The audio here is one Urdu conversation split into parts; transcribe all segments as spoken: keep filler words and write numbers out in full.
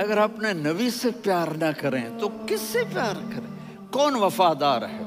اگر اپنے نبی سے پیار نہ کریں تو کس سے پیار کریں؟ کون وفادار ہے؟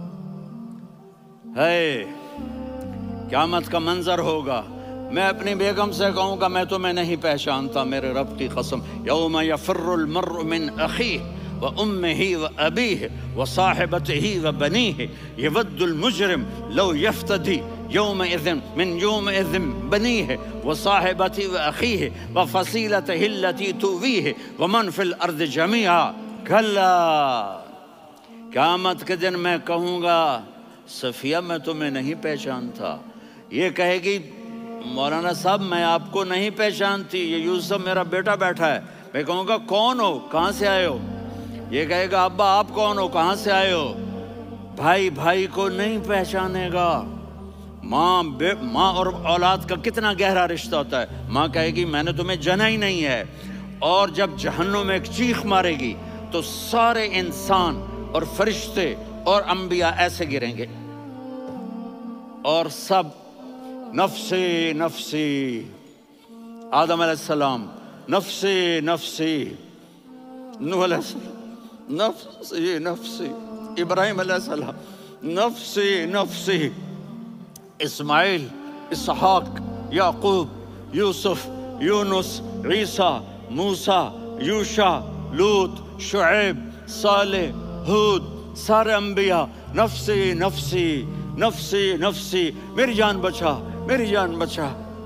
ہے قیامت کا منظر ہوگا، میں اپنی بیگم سے کہوں گا میں تمہیں نہیں پہچانتا، میرے رب کی قسم، یوم یفر المرء من اخیہ وامہ وابیہ وصاحبتہ وبنیہ یود المجرم لو یفتدی یومئذ من یومئذ بنیہ وصاحبتہ واخیہ وفصیلتہ التی تؤویہ ومن فی الارض جمیعا کلا، قیامت کے دن میں کہوں گا صفیہ میں تمہیں نہیں پہچانتا، یہ کہے گی مولانا صاحب میں آپ کو نہیں پہچانتی، یہ یوسف میرا بیٹا بیٹھا ہے، میں کہوں گا کون ہو، کہاں سے آئے ہو؟ یہ کہے گا ابا آپ کون ہو، کہاں سے آئے ہو؟ بھائی بھائی کو نہیں پہچانے گا۔ ماں بے ماں اور اولاد کا کتنا گہرا رشتہ ہوتا ہے، ماں کہے گی میں نے تمہیں جنا ہی نہیں ہے، اور جب جہنم میں ایک چیخ مارے گی تو سارے انسان اور فرشتے اور انبیاء ایسے گریں گے اور سب نفسی نفسی، آدم علیہ السلام نفسی نفسی، نوح علیہ السلام نفسی نفسی، ابراہیم علیہ السلام نفسی نفسی، اسماعیل، اسحاق، یعقوب، یوسف، یونس، عیسیٰ، موسیٰ، یوشع، لوط، شعیب، صالح، ہود، سارے انبیاء نفسی نفسی نفسی نفسی، میری جان بچا میری جان بچا۔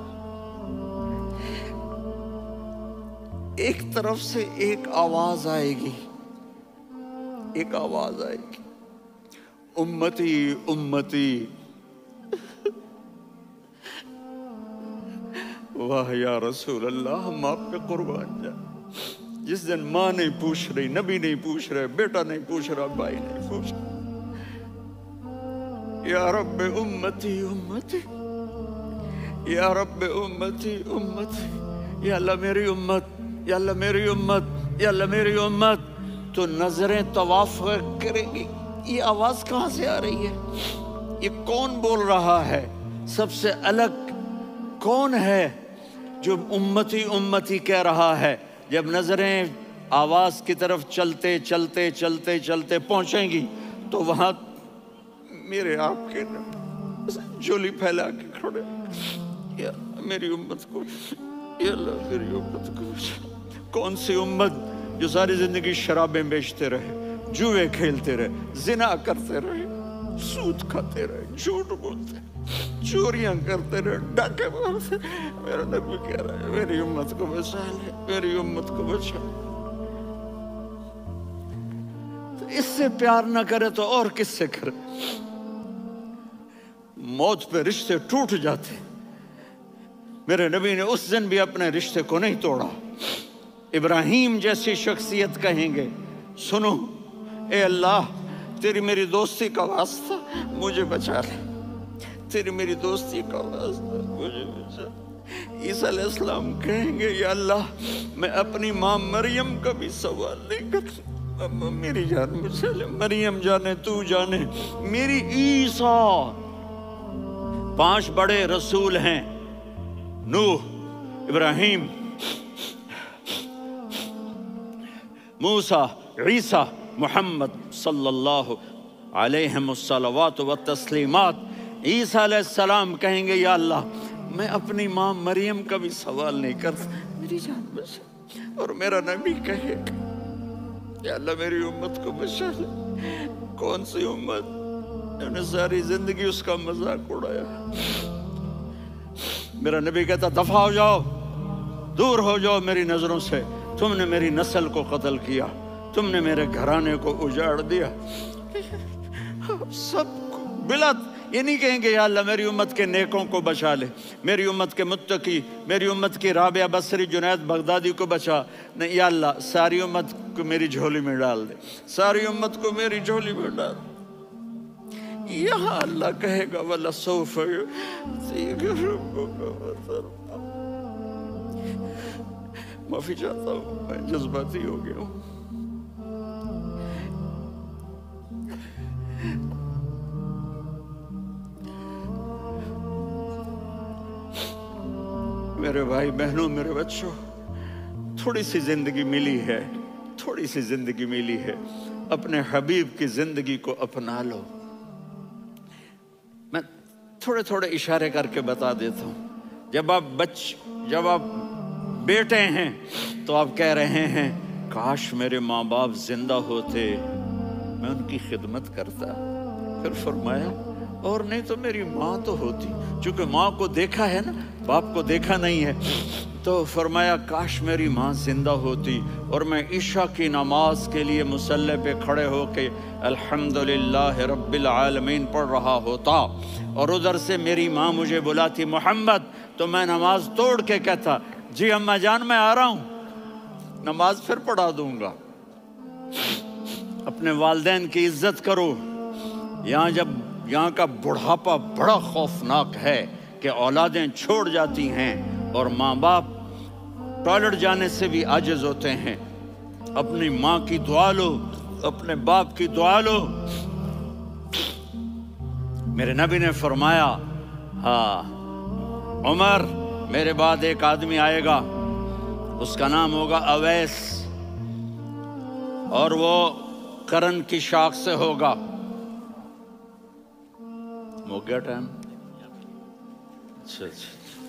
ایک طرف سے ایک آواز آئے گی، ایک آواز آئے گی، امتی امتی، واہ یا رسول اللہ ہم آپ پہ قربان جائیں۔ جس دن ماں نہیں پوچھ رہی، نبی نہیں پوچھ رہے، بیٹا نہیں پوچھ رہا، بھائی نہیں پوچھ رہا، یا رب امتی امتی، یا رب امتی امتی، یا اللہ میری امت، یا اللہ میری امت، یا اللہ میری امت، تو نظریں طواف کریں گی، یہ آواز کہاں سے آ رہی ہے؟ یہ کون بول رہا ہے؟ سب سے الگ کون ہے جو امتی امتی کہہ رہا ہے؟ جب نظریں آواز کی طرف چلتے چلتے چلتے چلتے پہنچیں گی تو وہاں میرے آپ کے جھولی پھیلا کے کھڑے، یا میری امت کو، یا اللہ میری امت کو۔ کون سی امت جو ساری زندگی شرابیں بیچتے رہے، جوئے کھیلتے رہے، زنا کرتے رہے، سود کھاتے رہے، جھوٹ بولتے رہے، چوریاں کرتے رہے، ڈاکے مارتے، میرا نبی کہہ رہا ہے میری امت کو بچا لے، میری امت کو بچا لے۔ اس سے پیار نہ کرے تو اور کس سے کرے؟ موت پہ رشتے ٹوٹ جاتے، میرے نبی نے اس دن بھی اپنے رشتے کو نہیں توڑا۔ ابراہیم جیسی شخصیت کہیں گے سنو اے اللہ تیری میری دوستی کا واسطہ مجھے بچا لے، تیری میری دوستی کا واسطہ مجھے بچا لے۔ عیسیٰ علیہ السلام کہیں گے یا اللہ میں اپنی ماں مریم کا بھی سوال نہیں کرتا، میری جان بچا لے، مریم جانے تو جانے میری عیسیٰ۔ پانچ بڑے رسول ہیں، نوح، ابراہیم، موسیٰ، عیسیٰ، محمد صلی اللہ علیہ الصلوات والتسلیمات۔ عیسیٰ علیہ السلام کہیں گے یا اللہ میں اپنی ماں مریم کا بھی سوال نہیں کرتا، میری جان بچا۔ اور میرا نبی کہے گا یا اللہ میری امت کو بچا لے۔ کون سی امت جنہوں نے ساری زندگی اس کا مذاق اڑایا؟ میرا نبی کہتا دفع ہو جاؤ، دور ہو جاؤ میری نظروں سے، تم نے میری نسل کو قتل کیا، تم نے میرے گھرانے کو اجاڑ دیا۔ سب کو بلا یہ نہیں کہیں گے یا اللہ میری امت کے نیکوں کو بچا لے، میری امت کے متقی، میری امت کی رابعہ بصری جنید بغدادی کو بچا، نہیں یا اللہ ساری امت کو میری جھولی میں ڈال دے، ساری امت کو میری جھولی میں ڈال دے۔ یہاں اللہ کہے گا وَلَسَوْفَ يُعْطِيكَ رَبُّكَ فَتَرْضَىٰ۔ معافی چاہتا ہوں میں جذباتی ہو گیا ہوں۔ میرے بھائی بہنوں، میرے بچوں، تھوڑی سی زندگی ملی ہے، تھوڑی سی زندگی ملی ہے، اپنے حبیب کی زندگی کو اپنا لو۔ میں تھوڑے تھوڑے اشارے کر کے بتا دیتا ہوں۔ جب آپ بچ جب آپ بیٹے ہیں تو آپ کہہ رہے ہیں کاش میرے ماں باپ زندہ ہوتے، میں ان کی خدمت کرتا۔ پھر فرمایا اور نہیں تو میری ماں تو ہوتی، چونکہ ماں کو دیکھا ہے نا، باپ کو دیکھا نہیں ہے، تو فرمایا کاش میری ماں زندہ ہوتی اور میں عشاء کی نماز کے لیے مصلی پہ کھڑے ہو کے الحمدللہ رب العالمین پڑھ رہا ہوتا، اور ادھر سے میری ماں مجھے بلاتی محمد، تو میں نماز توڑ کے کہتا جی اماں جان میں آ رہا ہوں، نماز پھر پڑھا دوں گا۔ اپنے والدین کی عزت کرو۔ یہاں جب یہاں کا بڑھاپا بڑا خوفناک ہے کہ اولادیں چھوڑ جاتی ہیں اور ماں باپ ٹوائلٹ جانے سے بھی عاجز ہوتے ہیں۔ اپنی ماں کی دعا لو، اپنے باپ کی دعا لو۔ میرے نبی نے فرمایا ہاں عمر میرے بعد ایک آدمی آئے گا، اس کا نام ہوگا اویس، اور وہ کرن کی شاخ سے ہوگا۔ ہو گیا ٹائم؟ اچھا اچھا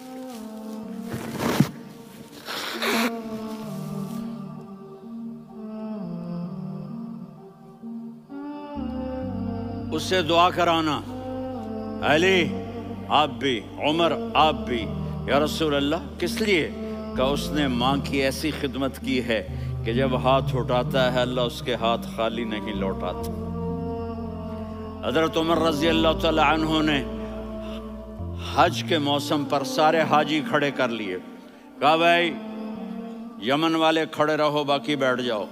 اس سے دعا کرانا، علی آپ بھی، عمر آپ بھی، یا رسول اللہ کس لیے؟ کہ اس نے ماں کی ایسی خدمت کی ہے کہ جب ہاتھ اٹھاتا ہے اللہ اس کے ہاتھ خالی نہیں لوٹاتا۔ حضرت عمر رضی اللہ تعالی عنہ نے حج کے موسم پر سارے حاجی کھڑے کر لیے، کہا بھائی یمن والے کھڑے رہو باقی بیٹھ جاؤ،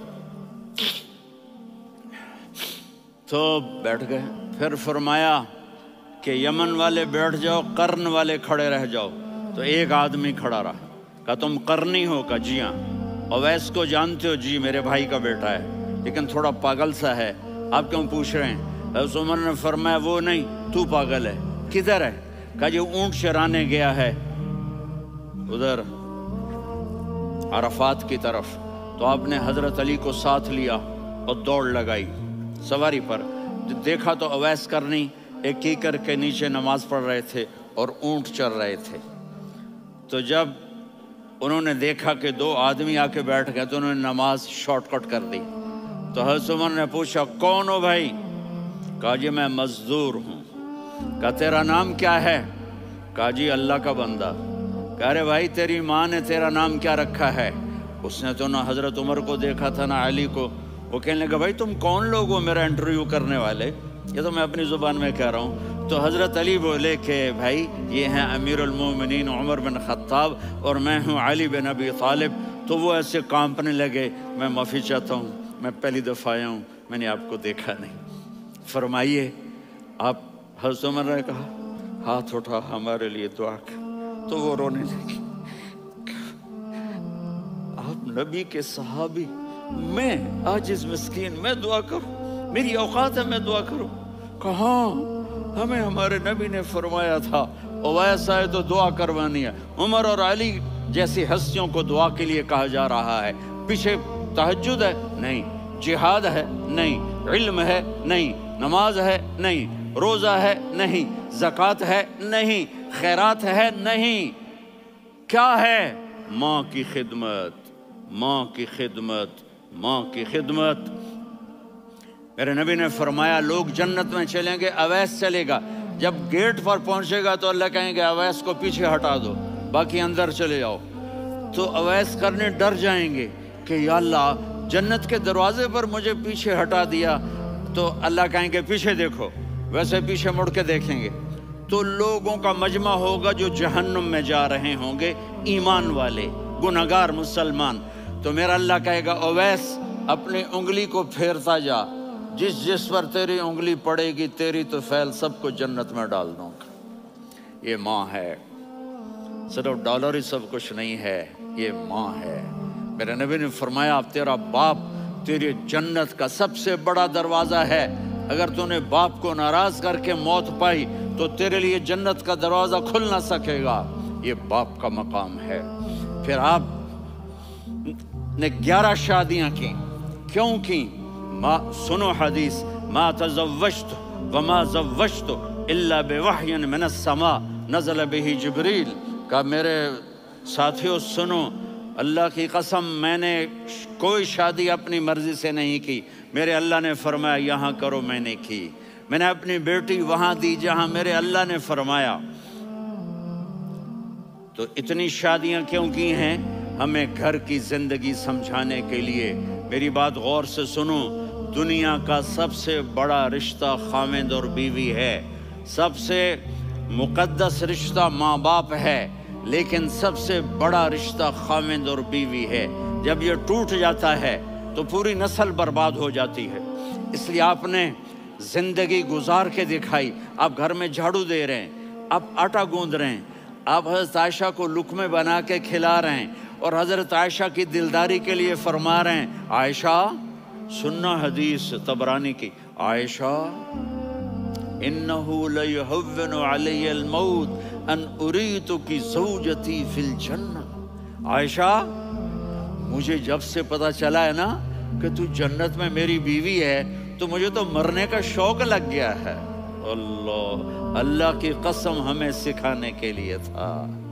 تو بیٹھ گئے۔ پھر فرمایا کہ یمن والے بیٹھ جاؤ، قرن والے کھڑے رہ جاؤ، تو ایک آدمی کھڑا رہا، کہا تم قرنی ہو؟ کہا جی ہاں۔ اویس کو جانتے ہو؟ جی میرے بھائی کا بیٹا ہے لیکن تھوڑا پاگل سا ہے، آپ کیوں پوچھ رہے ہیں؟ حضرت عمر نے فرمایا وہ نہیں تو پاگل ہے، کدھر ہے؟ کہا جی اونٹ چرانے گیا ہے ادھر عرفات کی طرف۔ تو آپ نے حضرت علی کو ساتھ لیا اور دوڑ لگائی سواری پر، دیکھا تو اویس کرنی ایک کیکر کے نیچے نماز پڑھ رہے تھے اور اونٹ چر رہے تھے۔ تو جب انہوں نے دیکھا کہ دو آدمی آ کے بیٹھ گئے تو انہوں نے نماز شارٹ کٹ کر دی۔ تو حضرت عمر نے پوچھا کون ہو بھائی؟ کہا جی میں مزدور ہوں۔ کہا تیرا نام کیا ہے؟ کہا جی اللہ کا بندہ۔ کہا ارے بھائی تیری ماں نے تیرا نام کیا رکھا ہے؟ اس نے تو نہ حضرت عمر کو دیکھا تھا نہ علی کو۔ وہ کہنے لگا بھائی تم کون لوگ ہو میرا انٹرویو کرنے والے؟ یہ تو میں اپنی زبان میں کہہ رہا ہوں۔ تو حضرت علی بولے کہ بھائی یہ ہیں امیر المومنین عمر بن خطاب اور میں ہوں علی بن ابی طالب۔ تو وہ ایسے کانپنے لگے، میں معافی چاہتا ہوں، میں پہلی دفعہ آیا ہوں، میں نے آپ کو دیکھا نہیں، فرمائیے آپ۔ حضرت عمر نے کہا ہاتھ اٹھا ہمارے لیے دعا کر، تو وہ رونے لگی۔ آپ نبی کے صحابی، میں عاجز مسکین میں دعا کروں؟ میری اوقات ہے میں دعا کروں؟ کہاں، ہمیں ہمارے نبی نے فرمایا تھا اویس آئے تو دعا کروانی ہے۔ عمر اور علی جیسی ہستیوں کو دعا کے لیے کہا جا رہا ہے۔ پیچھے تہجد ہے؟ نہیں۔ جہاد ہے؟ نہیں۔ علم ہے؟ نہیں۔ نماز ہے؟ نہیں۔ روزہ ہے؟ نہیں۔ زکوٰۃ ہے؟ نہیں۔ خیرات ہے؟ نہیں۔ کیا ہے؟ ماں کی خدمت، ماں کی خدمت، ماں کی خدمت۔ میرے نبی نے فرمایا لوگ جنت میں چلیں گے، اویس چلے گا، جب گیٹ پر پہنچے گا تو اللہ کہیں گے اویس کو پیچھے ہٹا دو، باقی اندر چلے جاؤ۔ تو اویس کرنے ڈر جائیں گے کہ یا اللہ جنت کے دروازے پر مجھے پیچھے ہٹا دیا، تو اللہ کہیں گے پیچھے دیکھو، ویسے پیچھے مڑ کے دیکھیں گے تو لوگوں کا مجمع ہوگا جو جہنم میں جا رہے ہوں گے، ایمان والے، گنہگار مسلمان۔ تو میرا اللہ کہے گا اویس اپنی انگلی کو پھیرتا جا، جس جس پر تیری انگلی پڑے گی تیری تو فیل سب کو جنت میں ڈال دوں گا۔ یہ ماں ہے، صرف ڈالر ہی سب کچھ نہیں ہے، یہ ماں ہے۔ میرے نبی نے فرمایا تیرا باپ تیری جنت کا سب سے بڑا دروازہ ہے، اگر تو نے باپ کو ناراض کر کے موت پائی تو تیرے لیے جنت کا دروازہ کھل نہ سکے گا۔ یہ باپ کا مقام ہے۔ پھر آپ نے گیارہ شادیاں کی. کیوں کی؟ ما سنو حدیث، ما تزوجت وما زوجت الا بوحی من السماء نزل به جبریل. کہا میرے ساتھیوں سنو، اللہ کی قسم میں نے کوئی شادی اپنی مرضی سے نہیں کی. میرے اللہ نے فرمایا یہاں کرو، میں نے کی. میں نے اپنی بیٹی وہاں دی جہاں میرے اللہ نے فرمایا. تو اتنی شادیاں کیوں کی ہیں؟ ہمیں گھر کی زندگی سمجھانے کے لیے. میری بات غور سے سنو، دنیا کا سب سے بڑا رشتہ خاوند اور بیوی ہے. سب سے مقدس رشتہ ماں باپ ہے، لیکن سب سے بڑا رشتہ خاوند اور بیوی ہے. جب یہ ٹوٹ جاتا ہے تو پوری نسل برباد ہو جاتی ہے. اس لیے آپ نے زندگی گزار کے دکھائی. آپ گھر میں جھاڑو دے رہے ہیں، آپ آٹا گوندھ رہے ہیں، آپ حضرت عائشہ کو لقمے بنا کے کھلا رہے ہیں، اور حضرت عائشہ کی دلداری کے لیے فرما رہے ہیں عائشہ سننا حدیث طبرانی کی، عائشہ انہو لیہون علی الموت ان اریتکی زوجتی فی الجنہ. عائشہ مجھے جب سے پتا چلا ہے نا کہ تو جنت میں میری بیوی ہے تو مجھے تو مرنے کا شوق لگ گیا ہے. اللہ اللہ کی قسم ہمیں سکھانے کے لیے تھا.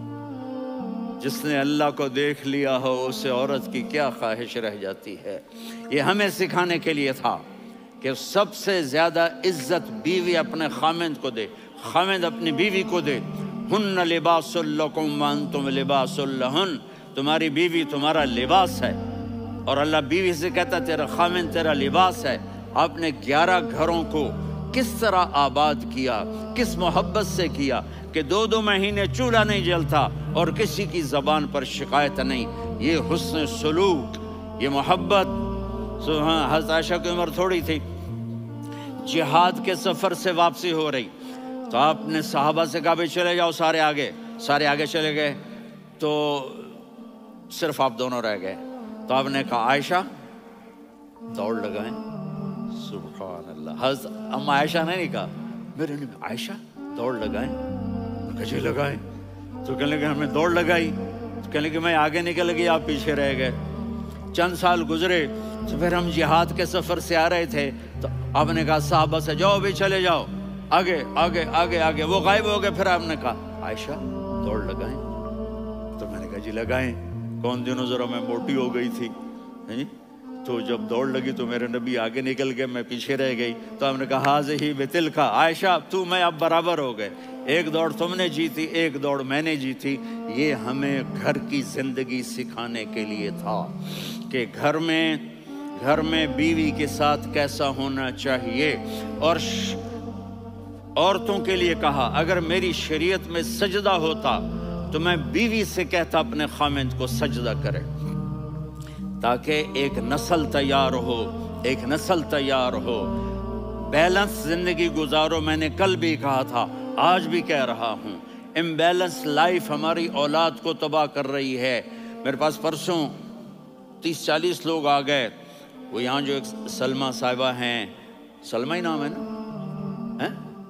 جس نے اللہ کو دیکھ لیا ہو اسے عورت کی کیا خواہش رہ جاتی ہے. یہ ہمیں سکھانے کے لیے تھا کہ سب سے زیادہ عزت بیوی اپنے خاوند کو دے، خاوند اپنی بیوی کو دے. ہن لباس لکم وانتم لباس لہن، تمہاری بیوی تمہارا لباس ہے. اور اللہ بیوی سے کہتا تیرا خاوند تیرا لباس ہے. آپ نے گیارہ گھروں کو کس طرح آباد کیا، کس محبت سے کیا کہ دو دو مہینے چولہا نہیں جلتا اور کسی کی زبان پر شکایت نہیں. یہ حسن سلوک، یہ محبت. سبحان. حضرت عائشہ کی عمر تھوڑی تھی، جہاد کے سفر سے واپسی ہو رہی تو آپ نے صحابہ سے کہا بھی چلے جاؤ سارے آگے. سارے آگے چلے گئے تو صرف آپ دونوں رہ گئے. تو آپ نے کہا عائشہ دوڑ لگائیں. سبحان اللہ. حضرت اما عائشہ نے نہیں کہا، میرے نے عائشہ دوڑ لگائیں. کہا لگائیں. تو کہنے لگے ہمیں دوڑ لگائی. تو کہنے لگے میں آگے نکل گئی، آپ پیچھے رہ گئے. چند سال گزرے تو پھر ہم جہاد کے سفر سے آ رہے تھے تو آپ نے کہا صحابہ سے جاؤ بھی چلے جاؤ آگے آگے آگے آگے. وہ غائب ہو گئے. پھر آپ نے کہا عائشہ دوڑ لگائیں. تو میں نے کہا جی لگائیں. کون دنوں ذرا میں موٹی ہو گئی تھی، تو جب دوڑ لگی تو میرے نبی آگے نکل گئے، میں پیچھے رہ گئی. تو ہم نے کہا ہاذہ بتلک، عائشہ تو میں اب برابر ہو گئے. ایک دوڑ تم نے جیتی، ایک دوڑ میں نے جیتی. یہ ہمیں گھر کی زندگی سکھانے کے لیے تھا کہ گھر میں گھر میں بیوی کے ساتھ کیسا ہونا چاہیے. اور عورتوں کے لیے کہا اگر میری شریعت میں سجدہ ہوتا تو میں بیوی سے کہتا اپنے خاوند کو سجدہ کرے، تاکہ ایک نسل تیار ہو، ایک نسل تیار ہو. بیلنس زندگی گزارو. میں نے کل بھی کہا تھا، آج بھی کہہ رہا ہوں، امبیلنس لائف ہماری اولاد کو تباہ کر رہی ہے. میرے پاس پرسوں تیس چالیس لوگ آ گئے. وہ یہاں جو ایک سلمہ صاحبہ ہیں، سلمہ ہی نام ہے نا،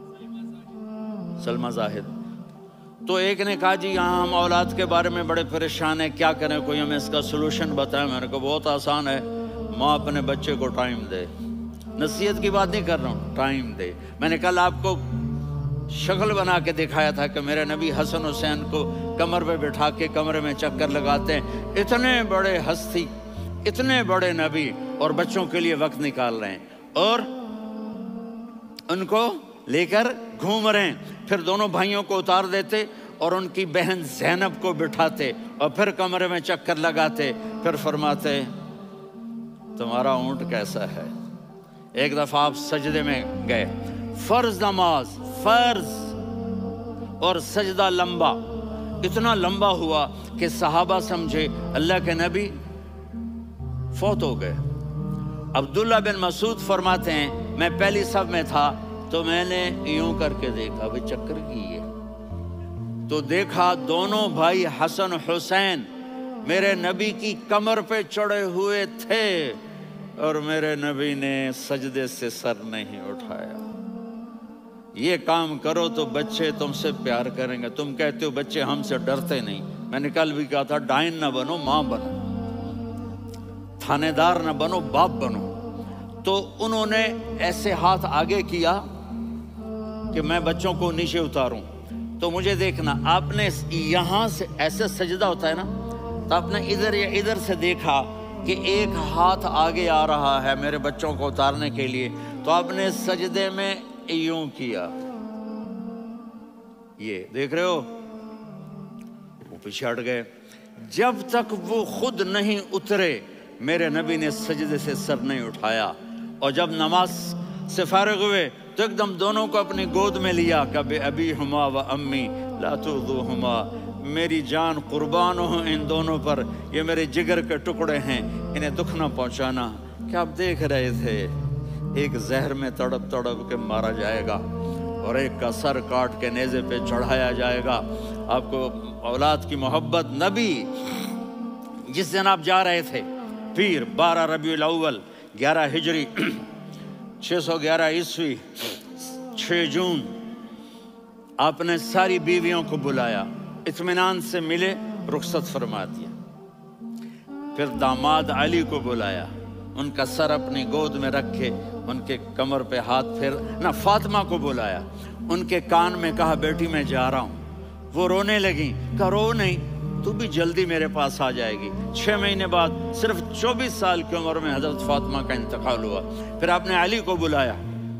سلمہ زاہد. تو ایک نے کہا جی یہاں ہم اولاد کے بارے میں بڑے پریشان ہیں، کیا کریں، کوئی ہمیں اس کا سلوشن بتائیں. میں نے کہا بہت آسان ہے، ماں اپنے بچے کو ٹائم دے. نصیحت کی بات نہیں کر رہا ہوں، ٹائم دے. میں نے کل آپ کو شکل بنا کے دکھایا تھا کہ میرے نبی حسن حسین کو کمر پہ بٹھا کے کمرے میں چکر لگاتے ہیں. اتنے بڑے ہستی، اتنے بڑے نبی، اور بچوں کے لیے وقت نکال رہے ہیں اور ان کو لے کر گھوم رہے ہیں. پھر دونوں بھائیوں کو اتار دیتے اور ان کی بہن زینب کو بٹھاتے اور پھر کمرے میں چکر لگاتے. پھر فرماتے تمہارا اونٹ کیسا ہے. ایک دفعہ آپ سجدے میں گئے، فرض نماز، فرض، اور سجدہ لمبا، اتنا لمبا ہوا کہ صحابہ سمجھے اللہ کے نبی فوت ہو گئے. عبداللہ بن مسعود فرماتے ہیں میں پہلی صف میں تھا تو میں نے یوں کر کے دیکھا بھی چکر کی ہے، تو دیکھا دونوں بھائی حسن حسین میرے نبی کی کمر پہ چڑھے ہوئے تھے اور میرے نبی نے سجدے سے سر نہیں اٹھایا. یہ کام کرو تو بچے تم سے پیار کریں گے. تم کہتے ہو بچے ہم سے ڈرتے نہیں. میں نے کل بھی کہا تھا ڈائن نہ بنو، ماں بنو. تھانے دار نہ بنو، باپ بنو۔ تو انہوں نے ایسے ہاتھ آگے کیا کہ میں بچوں کو نیچے اتاروں۔ تو مجھے دیکھنا، آپ نے یہاں سے ایسے سجدہ ہوتا ہے نا، تو آپ نے ادھر یا ادھر سے دیکھا کہ ایک ہاتھ آگے آ رہا ہے میرے بچوں کو اتارنے کے لیے، تو آپ نے سجدے میں یوں کیا، یہ دیکھ رہے ہو، وہ پیچھے ہٹ گئے۔ جب تک وہ خود نہیں اترے میرے نبی نے سجدے سے سر نہیں اٹھایا۔ اور جب نماز سے فارغ ہوئے تو ایک دم دونوں کو اپنی گود میں لیا، کبھی ابی ہما و امی لا تؤذوہما، میری جان قربان ہو ان دونوں پر، یہ میرے جگر کے ٹکڑے ہیں، انہیں دکھ نہ پہنچانا۔ کیا آپ دیکھ رہے تھے ایک زہر میں تڑپ تڑپ کے مارا جائے گا اور ایک کا سر کاٹ کے نیزے پہ چڑھایا جائے گا۔ آپ کو اولاد کی محبت، نبی جس دن آپ جا رہے تھے پیر بارہ ربیع الاول گیارہ ہجری چھ سو گیارہ عیسوی چھ جون، آپ نے ساری بیویوں کو بلایا، اطمینان سے ملے، رخصت فرما دیا۔ پھر داماد علی کو بلایا، ان کا سر اپنی گود میں رکھے، ان کے کمر پہ ہاتھ پھیر نہ فاطمہ کو بلایا، ان کے کان میں کہا بیٹی میں جا رہا ہوں۔ وہ رونے لگیں، کہا رو نہیں، تو بھی جلدی میرے پاس آ جائے گی۔ چھ مہینے بعد صرف چوبیس سال کی عمر میں حضرت فاطمہ کا انتقال ہوا۔ پھر آپ نے علی کو بلایا،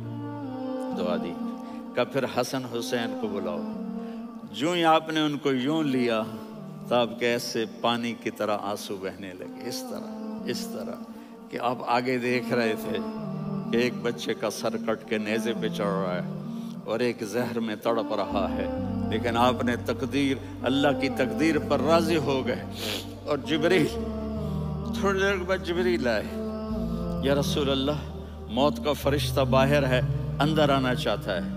دعا دی، کہا پھر حسن حسین کو بلاؤ۔ جو ہی آپ نے ان کو یوں لیا تو آپ کے ایسے پانی کی طرح آنسو بہنے لگے، اس طرح اس طرح کہ آپ آگے دیکھ رہے تھے کہ ایک بچے کا سر کٹ کے نیزے پہ چڑھ رہا ہے اور ایک زہر میں تڑپ رہا ہے، لیکن آپ نے تقدیر، اللہ کی تقدیر پر راضی ہو گئے۔ اور جبریل تھوڑی دیر کے بعد جبریل آئے، یا رسول اللہ موت کا فرشتہ باہر ہے، اندر آنا چاہتا ہے۔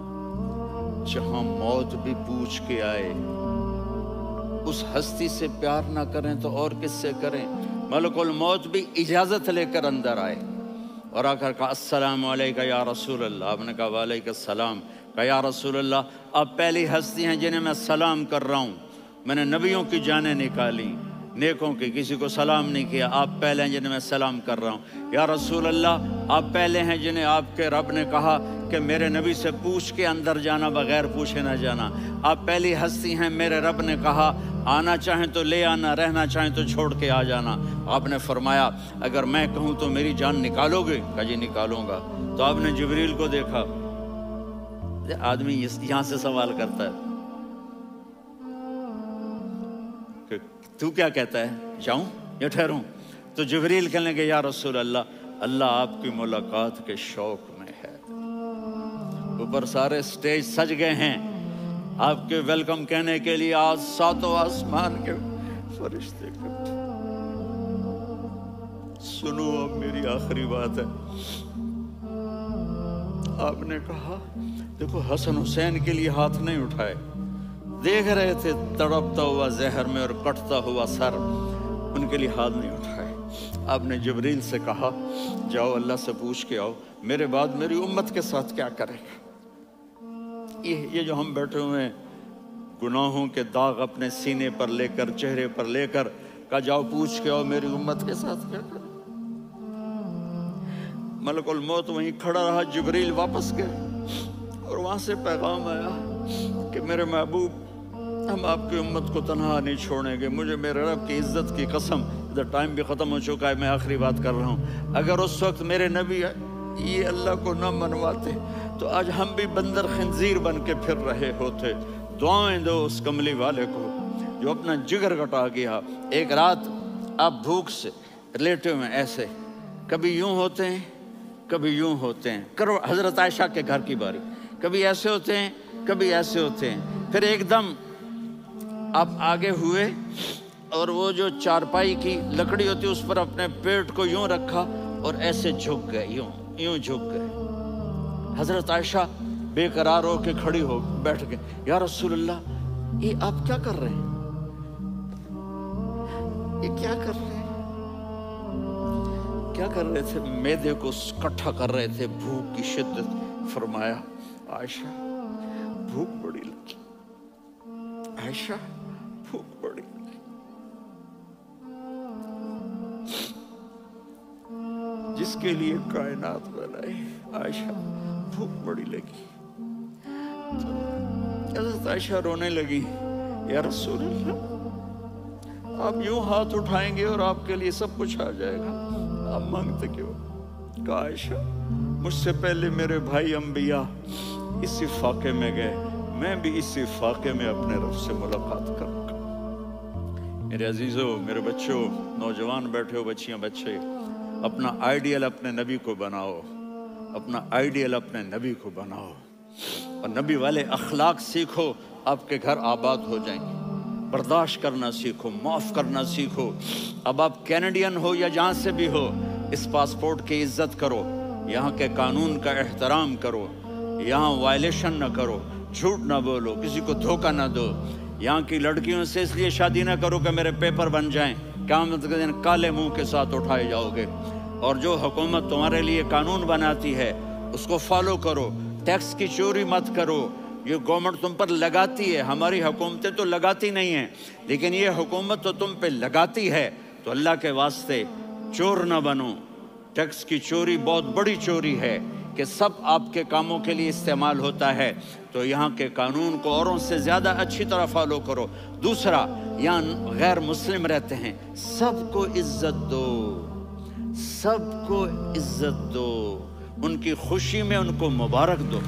جہاں موت بھی پوچھ کے آئے، اس ہستی سے پیار نہ کریں تو اور کس سے کریں؟ ملک الموت بھی اجازت لے کر اندر آئے اور آ کر کہا السلام علیکہ یا رسول اللہ۔ آپ نے کہا وعلیکم السلام۔ کہا یا رسول اللہ آپ پہلی ہستی ہیں جنہیں میں سلام کر رہا ہوں، میں نے نبیوں کی جانیں نکالی، نیکوں کی، کسی کو سلام نہیں کیا، آپ پہلے ہیں جنہیں میں سلام کر رہا ہوں۔ یا رسول اللہ آپ پہلے ہیں جنہیں آپ کے رب نے کہا کہ میرے نبی سے پوچھ کے اندر جانا، بغیر پوچھے نہ جانا۔ آپ پہلی ہستی ہیں، میرے رب نے کہا آنا چاہیں تو لے آنا، رہنا چاہیں تو چھوڑ کے آ جانا۔ آپ نے فرمایا اگر میں کہوں تو میری جان نکالو گے؟ کہا جی نکالوں گا۔ تو آپ نے جبریل کو دیکھا، آدمی یہاں سے سوال کرتا ہے کہ تو کیا کہتا ہے، جاؤں یا ٹھہروں؟ تو جبریل کہنے لگے یا رسول اللہ اللہ آپ کی ملاقات کے شوق میں ہے۔ اوپر سارے سٹیج سج گئے ہیں آپ کے ویلکم کہنے کے لیے، آج ساتوں آسمان کے فرشتے اکٹھے۔ سنو اب میری آخری بات ہے۔ آپ نے کہا دیکھو حسن حسین کے لیے ہاتھ نہیں اٹھائے، دیکھ رہے تھے تڑپتا ہوا زہر میں اور کٹتا ہوا سر، ان کے لیے ہاتھ نہیں اٹھائے۔ آپ نے جبریل سے کہا جاؤ اللہ سے پوچھ کے آؤ میرے بعد میری امت کے ساتھ کیا کرے گا۔ یہ یہ جو ہم بیٹھے ہوئے ہیں گناہوں کے داغ اپنے سینے پر لے کر، چہرے پر لے کر، کہا جاؤ پوچھ کے آؤ میری امت کے ساتھ کیا کرے۔ ملک الموت وہیں کھڑا رہا، جبریل واپس گئے اور وہاں سے پیغام آیا کہ میرے محبوب ہم آپ کی امت کو تنہا نہیں چھوڑیں گے، مجھے میرے رب کی عزت کی قسم، ادھر ٹائم بھی ختم ہو چکا ہے، میں آخری بات کر رہا ہوں، اگر اس وقت میرے نبی یہ اللہ کو نہ منواتے تو آج ہم بھی بندر خنزیر بن کے پھر رہے ہوتے۔ دعائیں دو اس کملی والے کو جو اپنا جگر کٹا گیا۔ ایک رات آپ بھوک سے لیٹے ہوئے ایسے، کبھی یوں ہوتے ہیں کبھی یوں ہوتے ہیں، کرو حضرت عائشہ کے گھر کی باری، کبھی ایسے ہوتے ہیں کبھی ایسے ہوتے ہیں، پھر ایک دم آپ آگے ہوئے اور وہ جو چارپائی کی لکڑی ہوتی اس پر اپنے پیٹ کو یوں رکھا اور ایسے جھک گئے، یوں یوں جھک گئے۔ حضرت عائشہ بے قرار ہو کے کھڑی ہو بیٹھ گئے، یا رسول اللہ یہ آپ کیا کر رہے ہیں، یہ کیا کر رہے ہیں؟ کیا کر رہے تھے؟ معدے کو کٹھا کر رہے تھے، بھوک کی شدت۔ فرمایا عائشہ بھوک بڑی لگی، عائشہ بھوک بڑی لگی۔ جس کے لیے کائنات بنائی. عائشہ بھوک بڑی لگی تو حضرت عائشہ رونے لگی. یا رسول اللہ، آپ یوں ہاتھ اٹھائیں گے اور آپ کے لیے سب کچھ آ جائے گا، آپ مانگتے کیوں؟ کہا عائشہ مجھ سے پہلے میرے بھائی انبیاء اسی فاقے میں گئے، میں بھی اسی فاقے میں اپنے رب سے ملاقات کروں گا. میرے عزیزوں، میرے بچوں، نوجوان بیٹھے ہو، بچیاں بچے، اپنا آئیڈیل اپنے نبی کو بناؤ، اپنا آئیڈیل اپنے نبی کو بناؤ اور نبی والے اخلاق سیکھو، آپ کے گھر آباد ہو جائیں گے. برداشت کرنا سیکھو، معاف کرنا سیکھو. اب آپ کینیڈین ہو یا جہاں سے بھی ہو، اس پاسپورٹ کی عزت کرو، یہاں کے قانون کا احترام کرو، یہاں وائلیشن نہ کرو، جھوٹ نہ بولو، کسی کو دھوکہ نہ دو. یہاں کی لڑکیوں سے اس لیے شادی نہ کرو کہ میرے پیپر بن جائیں، قیامت کے دن کالے منہ کے ساتھ اٹھائے جاؤ گے. اور جو حکومت تمہارے لیے قانون بناتی ہے اس کو فالو کرو. ٹیکس کی چوری مت کرو، یہ گورنمنٹ تم پر لگاتی ہے، ہماری حکومتیں تو لگاتی نہیں ہیں، لیکن یہ حکومت تو تم پہ لگاتی ہے. تو اللہ کے واسطے چور نہ بنو. ٹیکس کی چوری بہت بڑی چوری ہے کہ سب آپ کے کاموں کے لیے استعمال ہوتا ہے. تو یہاں کے قانون کو اوروں سے زیادہ اچھی طرح فالو کرو. دوسرا، یہاں غیر مسلم رہتے ہیں، سب کو عزت دو، سب کو عزت دو، ان کی خوشی میں ان کو مبارک دو.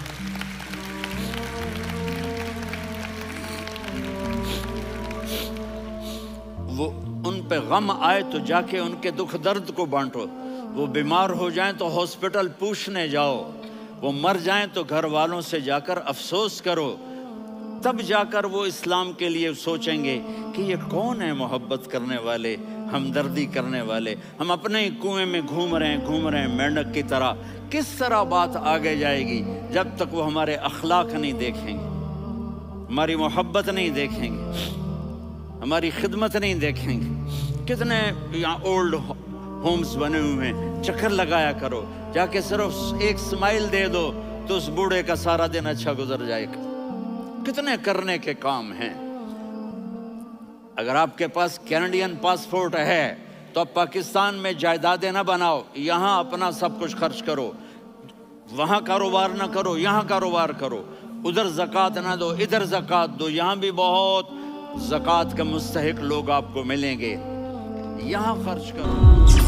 وہ ان پہ غم آئے تو جا کے ان کے دکھ درد کو بانٹو. وہ بیمار ہو جائیں تو ہاسپٹل پوچھنے جاؤ، وہ مر جائیں تو گھر والوں سے جا کر افسوس کرو. تب جا کر وہ اسلام کے لیے سوچیں گے کہ یہ کون ہے محبت کرنے والے، ہمدردی کرنے والے. ہم اپنے ہی کنویں میں گھوم رہے ہیں گھوم رہے ہیں مینڈک کی طرح. کس طرح بات آگے جائے گی جب تک وہ ہمارے اخلاق نہیں دیکھیں گے، ہماری محبت نہیں دیکھیں گے، ہماری خدمت نہیں دیکھیں گے. کتنے یہاں اولڈ ہومز بنے ہوئے ہیں، چکر لگایا کرو، جا کے صرف ایک سمائل دے دو تو اس بوڑھے کا سارا دن اچھا گزر جائے گا. کتنے کرنے کے کام ہیں. اگر آپ کے پاس کینیڈین پاسپورٹ ہے تو اب پاکستان میں جائیدادیں نہ بناؤ، یہاں اپنا سب کچھ خرچ کرو. وہاں کاروبار نہ کرو، یہاں کاروبار کرو. ادھر زکوٰۃ نہ دو، ادھر زکوٰۃ دو. یہاں بھی بہت زکوٰۃ کے مستحق لوگ آپ کو ملیں گے، یہاں خرچ کرو.